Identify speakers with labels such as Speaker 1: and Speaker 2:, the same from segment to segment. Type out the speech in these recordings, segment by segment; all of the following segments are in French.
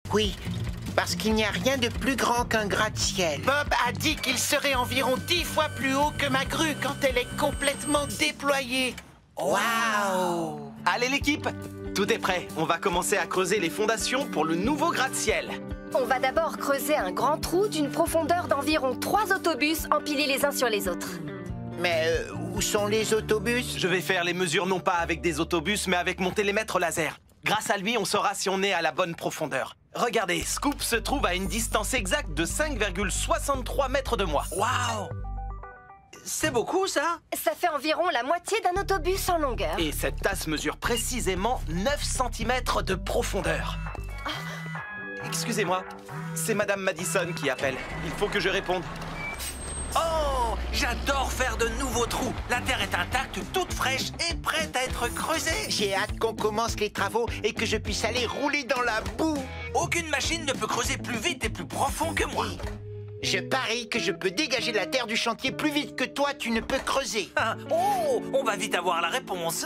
Speaker 1: Oui, parce qu'il n'y a rien de plus grand qu'un gratte-ciel.
Speaker 2: Bob a dit qu'il serait environ 10 fois plus haut que ma grue quand elle est complètement déployée.
Speaker 1: Waouh!
Speaker 3: Allez l'équipe, tout est prêt. On va commencer à creuser les fondations pour le nouveau gratte-ciel.
Speaker 4: On va d'abord creuser un grand trou d'une profondeur d'environ 3 autobus empilés les uns sur les autres.
Speaker 1: Mais où sont les autobus?
Speaker 3: Je vais faire les mesures non pas avec des autobus, mais avec mon télémètre laser. Grâce à lui, on saura si on est à la bonne profondeur. Regardez, Scoop se trouve à une distance exacte de 5,63 mètres de moi.
Speaker 5: Waouh! C'est beaucoup, ça?
Speaker 4: Ça fait environ la moitié d'un autobus en longueur.
Speaker 3: Et cette tasse mesure précisément 9 cm de profondeur. Excusez-moi, c'est Madame Madison qui appelle. Il faut que je réponde.
Speaker 5: Oh! J'adore faire de nouveaux trous. La terre est intacte, toute fraîche et prête à être creusée.
Speaker 1: J'ai hâte qu'on commence les travaux et que je puisse aller rouler dans la boue.
Speaker 5: Aucune machine ne peut creuser plus vite et plus profond que moi.
Speaker 1: Je parie que je peux dégager la terre du chantier plus vite que toi, tu ne peux creuser.
Speaker 5: Ah, oh! On va vite avoir la réponse.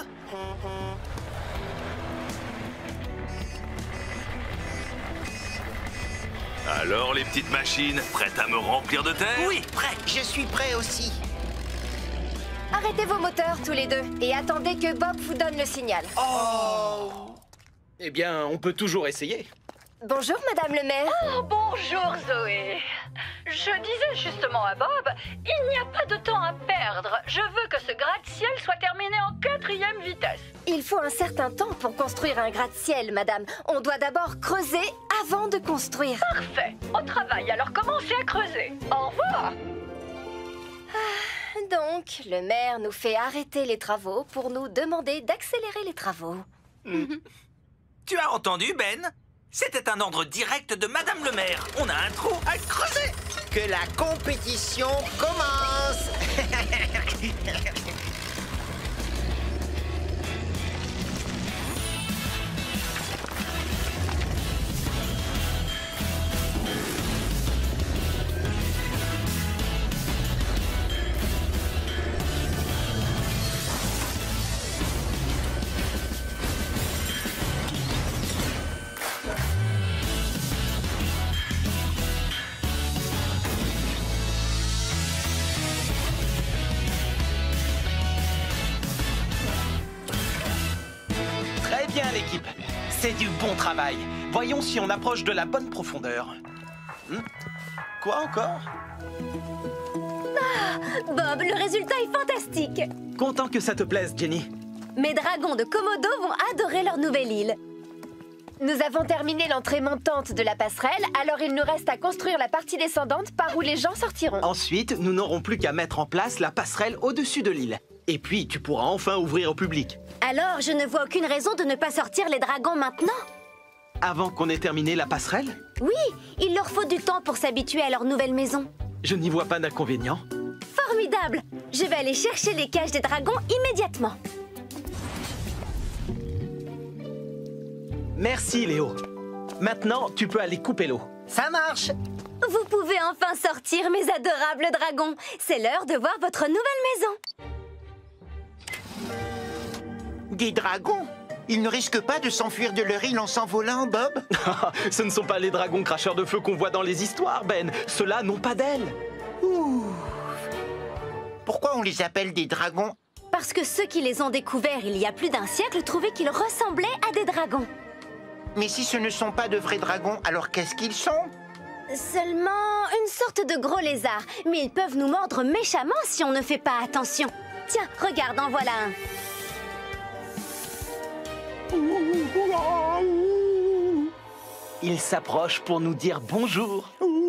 Speaker 6: Alors, les petites machines, prêtes à me remplir de terre?
Speaker 5: Oui, prêt.
Speaker 1: Je suis prêt aussi.
Speaker 4: Arrêtez vos moteurs tous les deux et attendez que Bob vous donne le signal.
Speaker 3: Eh bien, on peut toujours essayer.
Speaker 4: Bonjour, Madame le maire.
Speaker 7: Oh, bonjour Zoé. Je disais justement à Bob, il n'y a pas de temps à perdre. Je veux que ce gratte-ciel soit terminé en 4e vitesse.
Speaker 4: Il faut un certain temps pour construire un gratte-ciel, madame. On doit d'abord creuser avant de construire.
Speaker 7: Parfait. Au travail, alors commencez à creuser. Au revoir.
Speaker 4: Donc, le maire nous fait arrêter les travaux pour nous demander d'accélérer les travaux.
Speaker 5: Tu as entendu, Ben? C'était un ordre direct de Madame le maire. On a un trou à creuser.
Speaker 1: Que la compétition commence.
Speaker 3: Très bien, l'équipe. C'est du bon travail. Voyons si on approche de la bonne profondeur. Quoi encore?
Speaker 8: Bob, le résultat est fantastique.
Speaker 3: Content que ça te plaise, Jenny.
Speaker 8: Mes dragons de Komodo vont adorer leur nouvelle île.
Speaker 4: Nous avons terminé l'entrée montante de la passerelle, alors il nous reste à construire la partie descendante par où les gens sortiront.
Speaker 3: Ensuite, nous n'aurons plus qu'à mettre en place la passerelle au-dessus de l'île. Et puis, tu pourras enfin ouvrir au public.
Speaker 8: Alors, je ne vois aucune raison de ne pas sortir les dragons maintenant.
Speaker 3: Avant qu'on ait terminé la passerelle,
Speaker 8: Oui, il leur faut du temps pour s'habituer à leur nouvelle maison.
Speaker 3: je n'y vois pas d'inconvénient.
Speaker 8: Formidable! Je vais aller chercher les cages des dragons immédiatement.
Speaker 3: Merci, Léo. Maintenant, tu peux aller couper l'eau.
Speaker 1: Ça marche.
Speaker 8: Vous pouvez enfin sortir, mes adorables dragons. C'est l'heure de voir votre nouvelle maison.
Speaker 1: Des dragons? Ils ne risquent pas de s'enfuir de leur île en s'envolant, Bob?
Speaker 3: Ce ne sont pas les dragons cracheurs de feu qu'on voit dans les histoires, Ben. Ceux-là n'ont pas d'ailes.
Speaker 1: Pourquoi on les appelle des dragons?
Speaker 8: Parce que ceux qui les ont découverts il y a plus d'un siècle trouvaient qu'ils ressemblaient à des dragons.
Speaker 1: Mais si ce ne sont pas de vrais dragons, alors qu'est-ce qu'ils sont?
Speaker 8: Seulement une sorte de gros lézard. Mais ils peuvent nous mordre méchamment si on ne fait pas attention. Tiens, regarde, en voilà un.
Speaker 3: Ils s'approchent pour nous dire bonjour.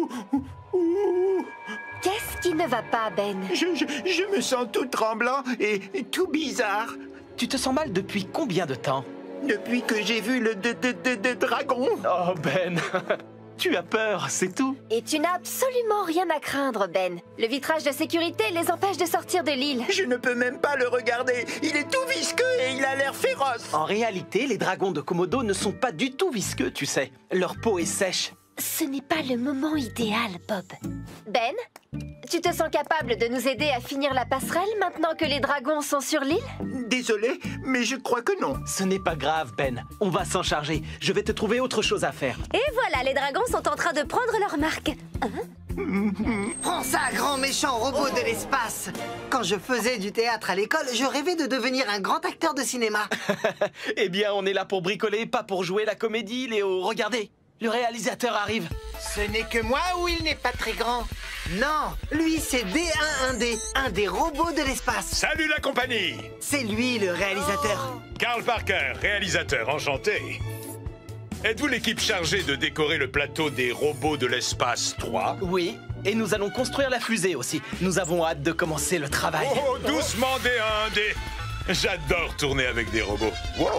Speaker 4: Qu'est-ce qui ne va pas, Ben?
Speaker 1: Je me sens tout tremblant et tout bizarre.
Speaker 3: Tu te sens mal depuis combien de temps?
Speaker 1: Depuis que j'ai vu le dragon.
Speaker 3: Oh, Ben. Tu as peur, c'est tout.
Speaker 4: Et tu n'as absolument rien à craindre, Ben. Le vitrage de sécurité les empêche de sortir de l'île.
Speaker 1: Je ne peux même pas le regarder. Il est tout visqueux et il a l'air féroce.
Speaker 3: En réalité, les dragons de Komodo ne sont pas du tout visqueux, tu sais. Leur peau est sèche.
Speaker 4: ce n'est pas le moment idéal, Bob. Ben, tu te sens capable de nous aider à finir la passerelle maintenant que les dragons sont sur l'île?
Speaker 1: Désolé, mais je crois que non.
Speaker 3: Ce n'est pas grave, Ben. On va s'en charger. Je vais te trouver autre chose à faire.
Speaker 8: Et voilà, les dragons sont en train de prendre leur marque.
Speaker 9: Prends ça, grand méchant robot de l'espace! Quand je faisais du théâtre à l'école, je rêvais de devenir un grand acteur de cinéma.
Speaker 3: Eh bien, on est là pour bricoler, pas pour jouer la comédie, Léo. Regardez, le réalisateur arrive.
Speaker 2: Ce n'est que moi ou il n'est pas très grand?
Speaker 9: Non, lui c'est D11D, un des robots de l'espace.
Speaker 10: Salut la compagnie!
Speaker 9: C'est lui le réalisateur.
Speaker 10: Karl Parker, réalisateur, enchanté. Êtes-vous l'équipe chargée de décorer le plateau des robots de l'espace 3?
Speaker 3: Oui, et nous allons construire la fusée aussi. Nous avons hâte de commencer le travail.
Speaker 10: Oh, doucement D1D. J'adore tourner avec des robots. Wow.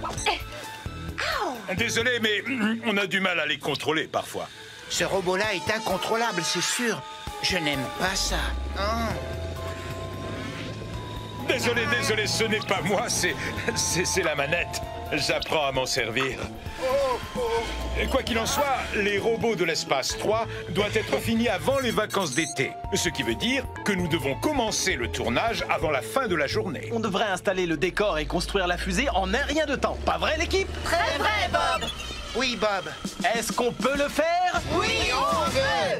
Speaker 10: Désolé, mais on a du mal à les contrôler parfois.
Speaker 2: Ce robot-là est incontrôlable, c'est sûr. Je n'aime pas ça. Oh.
Speaker 10: Désolé, ce n'est pas moi, c'est la manette. J'apprends à m'en servir. Et quoi qu'il en soit, les robots de l'espace 3 doivent être finis avant les vacances d'été. Ce qui veut dire que nous devons commencer le tournage avant la fin de la journée.
Speaker 3: On devrait installer le décor et construire la fusée en un rien de temps. Pas vrai, l'équipe?
Speaker 2: Très vrai, Bob. Oui, Bob.
Speaker 3: Est-ce qu'on peut le faire?
Speaker 2: Oui, on veut.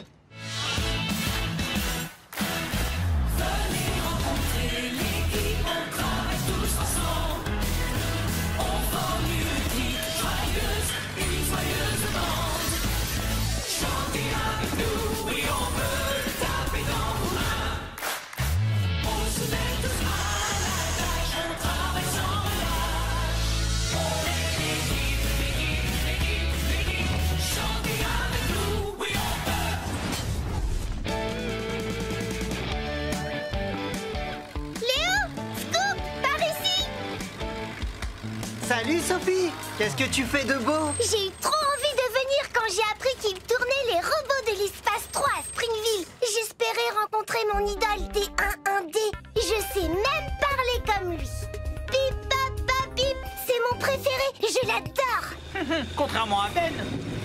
Speaker 9: Salut Sophie! Qu'est-ce que tu fais de beau?
Speaker 8: J'ai eu trop envie de venir quand j'ai appris qu'ils tournaient les robots de l'espace 3 à Springville. J'espérais rencontrer mon idole D11D. Je sais même parler comme lui. Pip, papa, pip, c'est mon préféré. Je l'adore.
Speaker 5: Contrairement à Ben.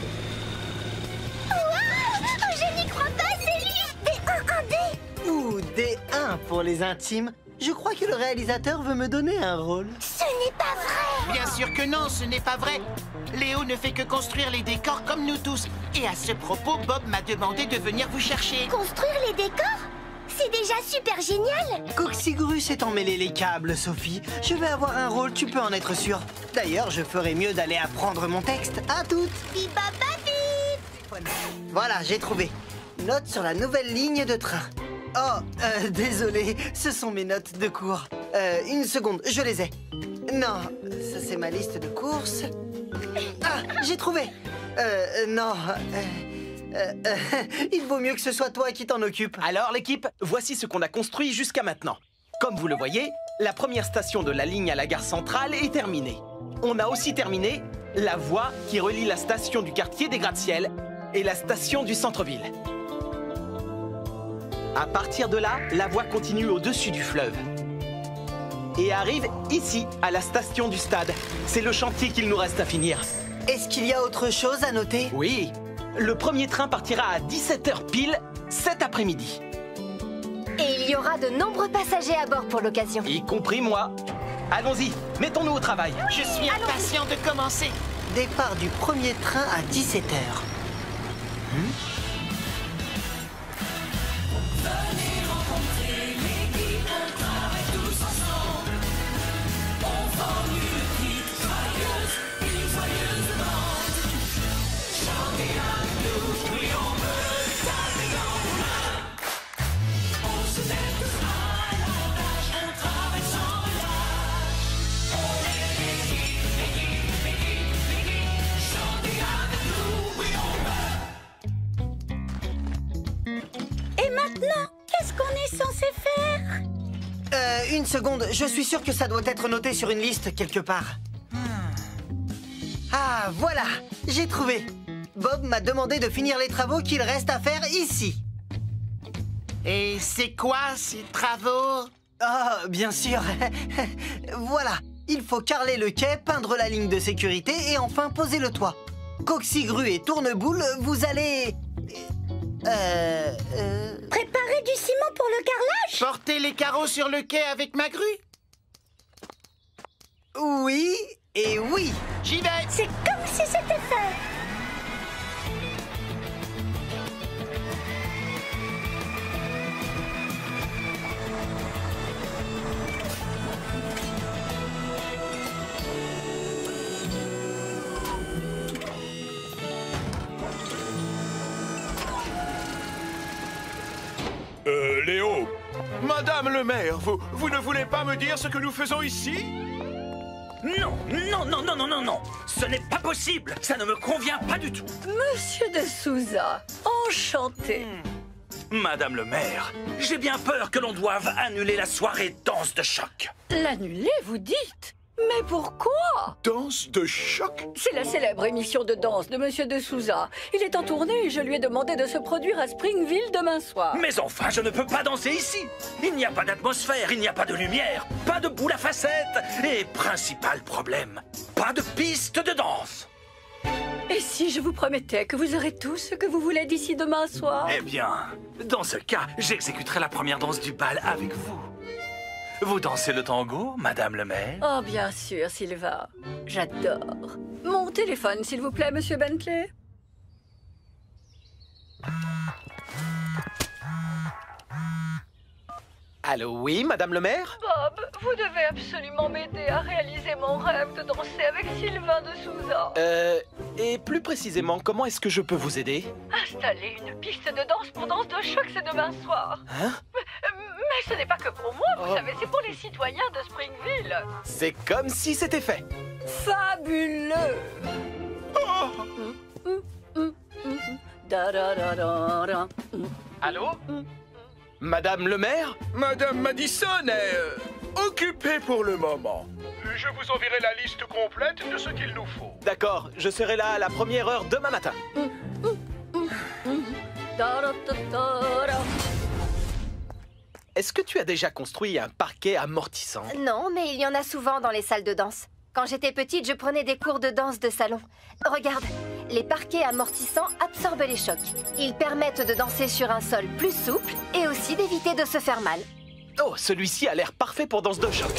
Speaker 8: Waouh! Je n'y crois pas, c'est lui, D11D.
Speaker 9: Ou D1 pour les intimes. Je crois que le réalisateur veut me donner un rôle.
Speaker 8: Ce n'est pas vrai.
Speaker 2: Bien sûr que non, ce n'est pas vrai. Léo ne fait que construire les décors comme nous tous. Et à ce propos, Bob m'a demandé de venir vous chercher.
Speaker 8: Construire les décors? C'est déjà super génial.
Speaker 9: Coxigru s'est emmêlé les câbles, Sophie. Je vais avoir un rôle, tu peux en être sûre. D'ailleurs, je ferais mieux d'aller apprendre mon texte. À toutes.
Speaker 8: Pip, papa, pip.
Speaker 9: Voilà, j'ai trouvé. Note sur la nouvelle ligne de train. Oh, désolé, ce sont mes notes de cours. Une seconde, je les ai. Non, ça c'est ma liste de courses. Ah, j'ai trouvé. Non, il vaut mieux que ce soit toi qui t'en occupe.
Speaker 3: Alors l'équipe, voici ce qu'on a construit jusqu'à maintenant. Comme vous le voyez, la première station de la ligne à la gare centrale est terminée. On a aussi terminé la voie qui relie la station du quartier des gratte-ciel et la station du centre-ville. À partir de là, la voie continue au-dessus du fleuve et arrive ici, à la station du stade. C'est le chantier qu'il nous reste à finir.
Speaker 9: Est-ce qu'il y a autre chose à noter?
Speaker 3: Oui, le premier train partira à 17h pile cet après-midi.
Speaker 4: Et il y aura de nombreux passagers à bord pour l'occasion.
Speaker 3: Y compris moi. Allons-y, mettons-nous au travail.
Speaker 2: Je suis impatient de commencer.
Speaker 9: Départ du premier train à 17h.
Speaker 8: Qu'est-ce qu'on est censé faire?
Speaker 9: Une seconde, je suis sûr que ça doit être noté sur une liste quelque part. Ah, voilà, j'ai trouvé. Bob m'a demandé de finir les travaux qu'il reste à faire ici.
Speaker 2: Et c'est quoi ces travaux?
Speaker 9: Ah, bien sûr. Voilà, il faut carreler le quai, peindre la ligne de sécurité et enfin poser le toit. Coxigru et Tourneboule, vous allez...
Speaker 8: Préparer du ciment pour le carrelage?
Speaker 2: Porter les carreaux sur le quai avec ma grue?
Speaker 9: Oui et oui.
Speaker 2: J'y vais.
Speaker 8: C'est comme si c'était fait.
Speaker 10: Léo,
Speaker 11: Madame le maire, vous ne voulez pas me dire ce que nous faisons ici?
Speaker 5: Non, non, non, non, non, non, non. Ce n'est pas possible. Ça ne me convient pas du tout.
Speaker 7: Monsieur de Souza, enchanté.
Speaker 5: Madame le maire, j'ai bien peur que l'on doive annuler la soirée danse de choc.
Speaker 7: L'annuler, vous dites? Mais pourquoi?
Speaker 11: Danse de choc?
Speaker 7: C'est la célèbre émission de danse de Monsieur de Souza. Il est en tournée et je lui ai demandé de se produire à Springville demain soir.
Speaker 5: Mais enfin, je ne peux pas danser ici. Il n'y a pas d'atmosphère, il n'y a pas de lumière, pas de boule à facettes. Et principal problème, pas de piste de danse.
Speaker 7: Et si je vous promettais que vous aurez tout ce que vous voulez d'ici demain soir?
Speaker 5: Eh bien, dans ce cas, j'exécuterai la première danse du bal avec vous. Vous dansez le tango, Madame le maire?
Speaker 7: Oh, bien sûr, Sylvain. J'adore. Mon téléphone, s'il vous plaît, Monsieur Bentley.
Speaker 3: Allô, oui, Madame le maire?
Speaker 7: Bob, vous devez absolument m'aider à réaliser mon rêve de danser avec Sylvain de Souza.
Speaker 3: Et plus précisément, comment est-ce que je peux vous aider?
Speaker 7: Installer une piste de danse pour danse de choc, c'est demain soir.
Speaker 3: Hein?
Speaker 7: Mais ce n'est pas que pour moi, vous savez, c'est pour les citoyens de Springville.
Speaker 3: C'est comme si c'était fait.
Speaker 7: Fabuleux. Da-da-da-da-da.
Speaker 3: Allô? Madame le maire?
Speaker 11: Madame Madison est occupée pour le moment. Je vous enverrai la liste complète de ce qu'il nous faut.
Speaker 3: D'accord, je serai là à la première heure demain matin.
Speaker 7: Da-da-da-da-da.
Speaker 3: Est-ce que tu as déjà construit un parquet amortissant?
Speaker 4: Non, mais il y en a souvent dans les salles de danse. Quand j'étais petite, je prenais des cours de danse de salon. Regarde, les parquets amortissants absorbent les chocs. Ils permettent de danser sur un sol plus souple et aussi d'éviter de se faire mal.
Speaker 3: Oh, celui-ci a l'air parfait pour danse de choc.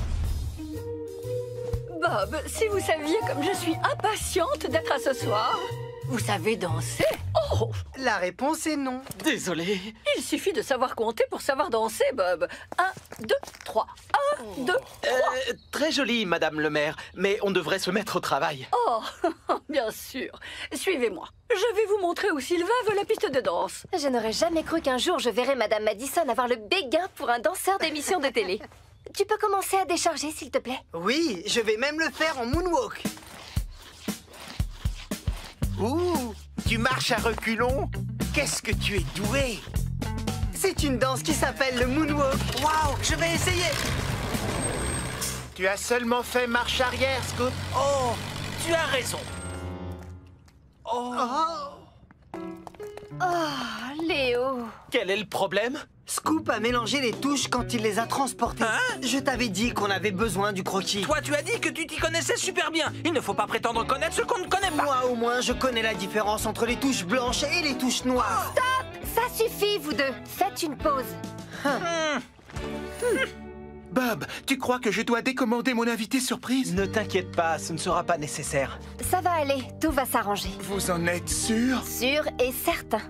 Speaker 7: Bob, si vous saviez comme je suis impatiente d'être à ce soir. Vous savez danser? Oh!
Speaker 9: La réponse est non.
Speaker 3: Désolé.
Speaker 7: Il suffit de savoir compter pour savoir danser, Bob. 1, 2, 3. 1, 2, 3.
Speaker 3: Très joli, Madame le maire, mais on devrait se mettre au travail.
Speaker 7: Oh, bien sûr. Suivez-moi. Je vais vous montrer où Sylvain veut la piste de danse.
Speaker 4: Je n'aurais jamais cru qu'un jour je verrais Madame Madison avoir le béguin pour un danseur d'émission de télé. Tu peux commencer à décharger, s'il te plaît?
Speaker 9: Oui, je vais même le faire en moonwalk.
Speaker 2: Ouh, tu marches à reculons? Qu'est-ce que tu es doué!
Speaker 9: C'est une danse qui s'appelle le moonwalk.
Speaker 2: Waouh, je vais essayer! Tu as seulement fait marche arrière, Scoop.
Speaker 5: Oh, tu as raison.
Speaker 2: Oh.
Speaker 4: Oh, Léo.
Speaker 3: Quel est le problème?
Speaker 9: Scoop a mélangé les touches quand il les a transportées.
Speaker 5: Hein?
Speaker 9: Je t'avais dit qu'on avait besoin du croquis.
Speaker 5: Toi, tu as dit que tu t'y connaissais super bien. Il ne faut pas prétendre connaître ce qu'on ne connaît pas.
Speaker 9: Moi, au moins, je connais la différence entre les touches blanches et les touches noires.
Speaker 4: Stop! Ça suffit, vous deux. Faites une pause.
Speaker 11: Bob, tu crois que je dois décommander mon invité surprise?
Speaker 3: Ne t'inquiète pas, ce ne sera pas nécessaire.
Speaker 4: Ça va aller, tout va s'arranger.
Speaker 11: Vous en êtes sûr?
Speaker 4: Sûr et certain.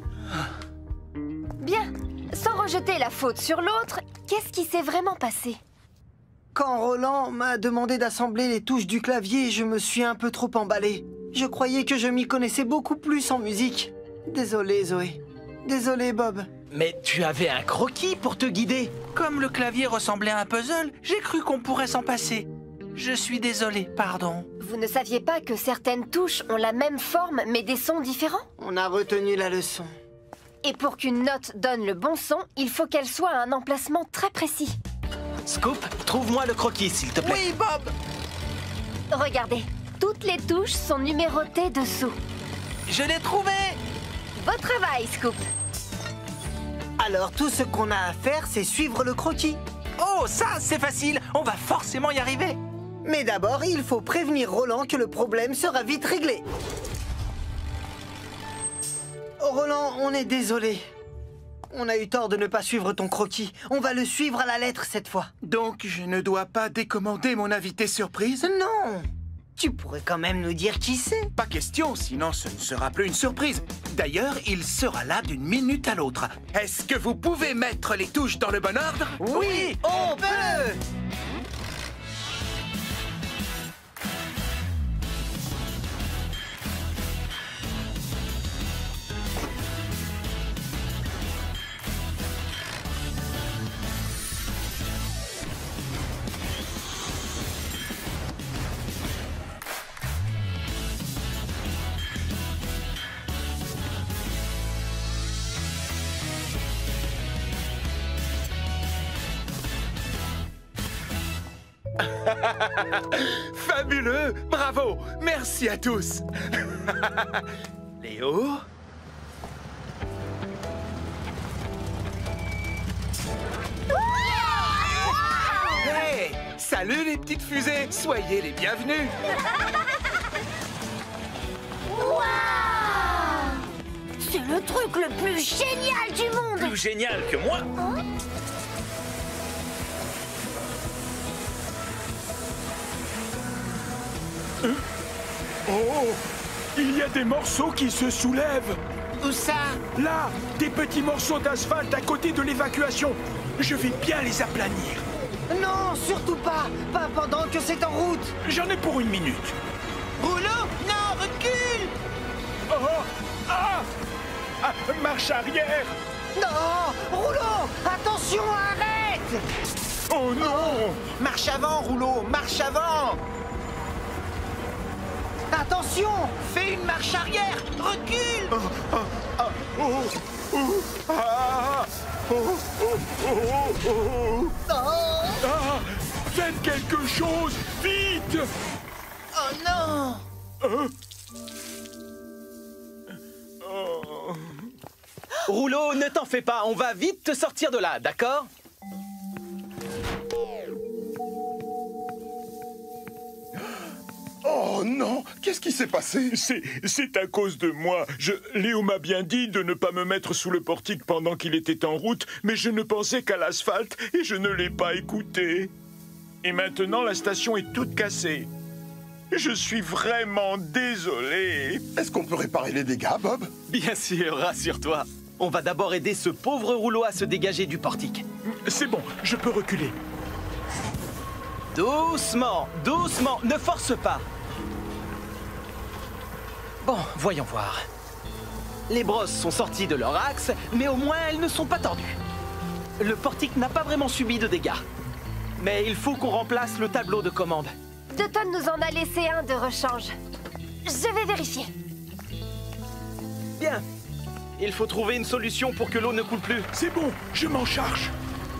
Speaker 4: Bien. Sans rejeter la faute sur l'autre, qu'est-ce qui s'est vraiment passé?
Speaker 9: Quand Roland m'a demandé d'assembler les touches du clavier, je me suis un peu trop emballé. Je croyais que je m'y connaissais beaucoup plus en musique. Désolé, Zoé. Désolé, Bob.
Speaker 3: Mais tu avais un croquis pour te guider.
Speaker 5: Comme le clavier ressemblait à un puzzle, j'ai cru qu'on pourrait s'en passer. Je suis désolé, pardon.
Speaker 4: Vous ne saviez pas que certaines touches ont la même forme mais des sons différents?
Speaker 9: On a retenu la leçon.
Speaker 4: Et pour qu'une note donne le bon son, il faut qu'elle soit à un emplacement très précis.
Speaker 3: Scoop, trouve-moi le croquis, s'il te plaît.
Speaker 2: Oui, Bob!
Speaker 4: Regardez, toutes les touches sont numérotées dessous.
Speaker 5: Je l'ai trouvé!
Speaker 4: Beau travail, Scoop!
Speaker 9: Alors, tout ce qu'on a à faire, c'est suivre le croquis.
Speaker 5: Oh, ça, c'est facile. On va forcément y arriver.
Speaker 9: Mais d'abord, il faut prévenir Roland que le problème sera vite réglé. Roland, on est désolé. On a eu tort de ne pas suivre ton croquis. On va le suivre à la lettre cette fois.
Speaker 11: Donc, je ne dois pas décommander mon invité surprise?
Speaker 9: Non! Tu pourrais quand même nous dire qui c'est.
Speaker 11: Pas question, sinon ce ne sera plus une surprise. D'ailleurs, il sera là d'une minute à l'autre. Est-ce que vous pouvez mettre les touches dans le bon ordre?
Speaker 9: Oui, on peut!
Speaker 11: Fabuleux! Bravo! Merci à tous! Léo? Hey! Salut les petites fusées! Soyez les bienvenus!
Speaker 8: Waouh! C'est le truc le plus génial du monde!
Speaker 5: Plus génial que moi?
Speaker 10: Oh! Il y a des morceaux qui se soulèvent!
Speaker 2: Où ça?
Speaker 10: Là, des petits morceaux d'asphalte à côté de l'évacuation. Je vais bien les aplanir.
Speaker 9: Non, surtout pas! Pas pendant que c'est en route!
Speaker 10: J'en ai pour une minute.
Speaker 2: Rouleau? Non, recule!
Speaker 10: Oh! Ah! Ah, marche arrière!
Speaker 9: Non! Rouleau! Attention, arrête!
Speaker 10: Oh non!
Speaker 2: Marche avant, Rouleau, marche avant!
Speaker 9: Attention!
Speaker 2: Fais une marche arrière! Recule!
Speaker 10: Ah, faites quelque chose! Vite!
Speaker 2: Oh non!
Speaker 3: Rouleau, ne t'en fais pas, on va vite te sortir de là, d'accord?
Speaker 10: Oh non! Qu'est-ce qui s'est passé? C'est à cause de moi. Léo m'a bien dit de ne pas me mettre sous le portique pendant qu'il était en route, mais je ne pensais qu'à l'asphalte et je ne l'ai pas écouté. Et maintenant, la station est toute cassée. Je suis vraiment désolé.
Speaker 12: Est-ce qu'on peut réparer les dégâts, Bob?
Speaker 3: Bien sûr, rassure-toi. On va d'abord aider ce pauvre Rouleau à se dégager du portique.
Speaker 10: C'est bon, je peux reculer.
Speaker 3: Doucement, doucement, ne force pas. Bon, voyons voir. Les brosses sont sorties de leur axe, mais au moins elles ne sont pas tordues. Le portique n'a pas vraiment subi de dégâts. Mais il faut qu'on remplace le tableau de commande.
Speaker 4: Toton nous en a laissé un de rechange. Je vais vérifier.
Speaker 3: Bien. Il faut trouver une solution pour que l'eau ne coule plus.
Speaker 10: C'est bon, je m'en charge.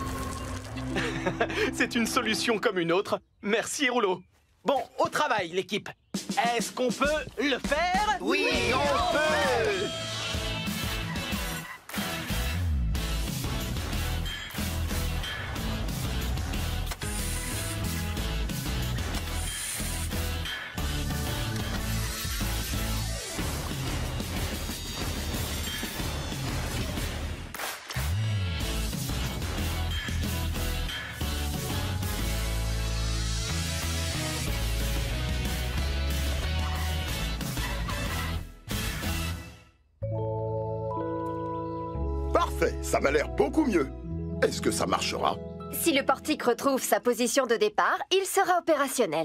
Speaker 3: C'est une solution comme une autre. Merci, Rouleau. Bon, au travail, l'équipe. Est-ce qu'on peut le faire?
Speaker 2: Oui, on peut!
Speaker 12: Parfait, ça m'a l'air beaucoup mieux. Est-ce que ça marchera?
Speaker 4: Si le portique retrouve sa position de départ, il sera opérationnel.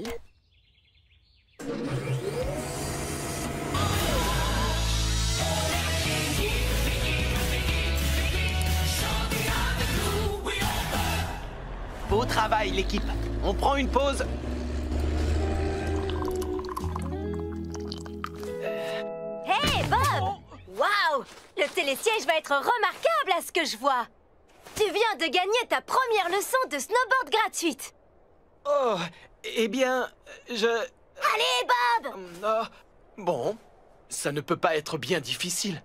Speaker 3: Au travail, l'équipe. On prend une pause.
Speaker 8: Hey, Bob! Waouh! Le télésiège va être remarquable à ce que je vois. Tu viens de gagner ta première leçon de snowboard gratuite.
Speaker 3: Oh, eh bien, je...
Speaker 8: Allez, Bob!
Speaker 3: Bon, ça ne peut pas être bien difficile.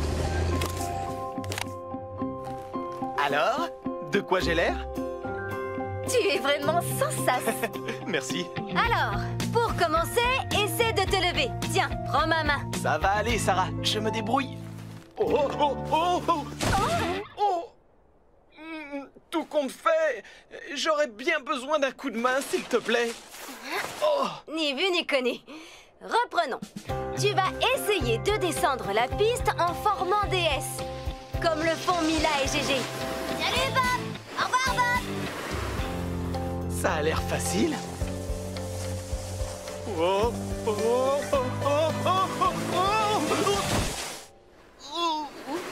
Speaker 3: Alors, de quoi j'ai l'air?
Speaker 4: Tu es vraiment sans sas.
Speaker 3: Merci.
Speaker 8: Alors, pour commencer, essaie de te lever. Tiens, prends ma main.
Speaker 3: Ça va aller, Sarah. Je me débrouille. Oh, oh, oh, oh, oh. Tout compte fait, j'aurais bien besoin d'un coup de main, s'il te plaît. Oh.
Speaker 13: Ni vu ni connu. Reprenons. Tu vas essayer de descendre la piste en formant des S, comme le font Mila et Gégé.
Speaker 8: Salut Bob! Au revoir Bob!
Speaker 3: Ça a l'air facile. Oh, oh, oh, oh, oh, oh, oh.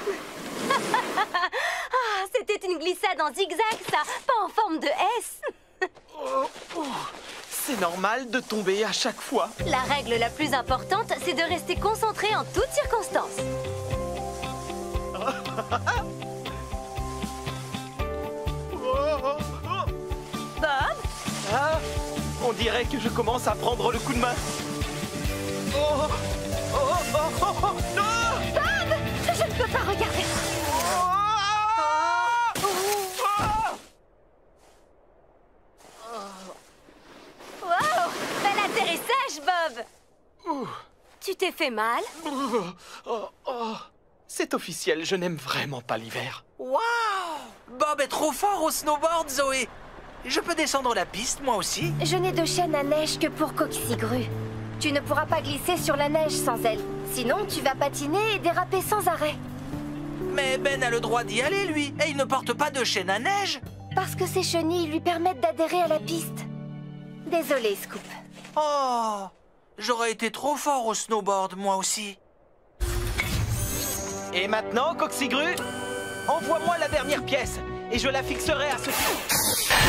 Speaker 13: Ah, c'était une glissade en zigzag, ça, pas en forme de S.
Speaker 3: Oh, oh. C'est normal de tomber à chaque fois.
Speaker 13: La règle la plus importante, c'est de rester concentré en toutes circonstances. Bob?
Speaker 3: Ah, on dirait que je commence à prendre le coup de main. Oh, oh, oh, oh, oh, non!
Speaker 13: Bob! Je ne peux pas regarder. Wow! Bel atterrissage, Bob! Tu t'es fait mal?
Speaker 3: C'est officiel, je n'aime vraiment pas l'hiver.
Speaker 5: Waouh! Bob est trop fort au snowboard, Zoé. Je peux descendre la piste, moi aussi?
Speaker 4: Je n'ai de chaîne à neige que pour Coxigru. Tu ne pourras pas glisser sur la neige sans elle. Sinon, tu vas patiner et déraper sans arrêt.
Speaker 5: Mais Ben a le droit d'y aller, lui. Et il ne porte pas de chaîne à neige.
Speaker 4: Parce que ses chenilles lui permettent d'adhérer à la piste. Désolé, Scoop.
Speaker 5: Oh! J'aurais été trop fort au snowboard, moi aussi.
Speaker 3: Et maintenant, Coxigru, envoie-moi la dernière pièce et je la fixerai à ce...